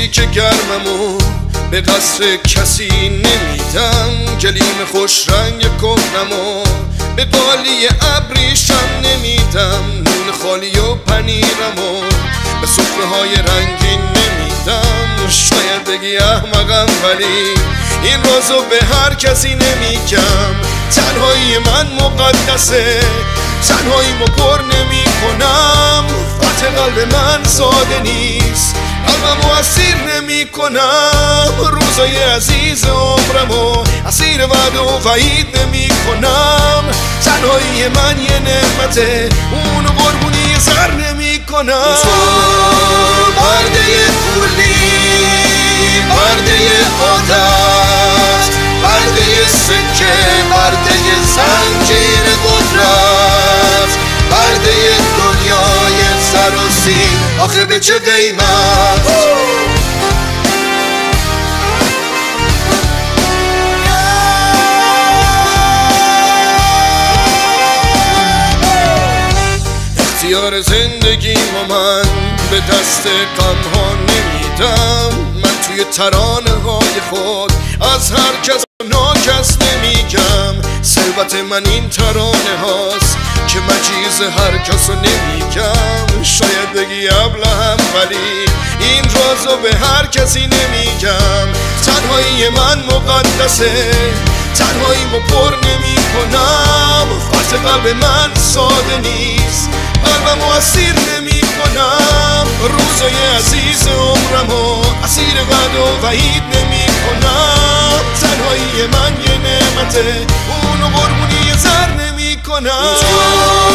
روزی که گرممو به قصر کسی نمیدم، گلیم خوش رنگ کهنمو به قالی ابریشم نمیدم، نون خالی و پنیرمو به سفره های رنگین نمیدم. شاید بگی احمقم ولی این رازو به هر کسی نمیگم. تنهایی من مقدسه، تنهاییمو پر نمی کنم. فتح قلب من ساده نیست، قلبمو اسیر نمی کنم. روزای عزیز عمرمو اسیر وعده و وعید نمی کنم. تنهایی من یه نعمته، اونو قربونی سر نمی کنم. تو پرده پولی، پرده عادت، پرده سکه، پرده زنجیر قدرت، پرده دنیای سر و سین، آخه به چه قیمت؟ اختیار زندگیمو من به دست غم‌ها نمیدم. من توی ترانه های خود از هر کس ناکس نمیگم. ثروت من این ترانه هاست که مجیز هر کسو نمیگم. شاید بگی ابلهم ولی این رازو به هر کسی نمیگم. تنهایی من مقدسه، تنهاییمو پر نمی کنم. فتح قلب من ساده نیست، قلبمو اسیر نمی کنم. روزای عزیز عمرمو اسیر وعده و وعید نمی کنم. تنهایی من یه نعمته، اونو قربونی زر نمی کنم.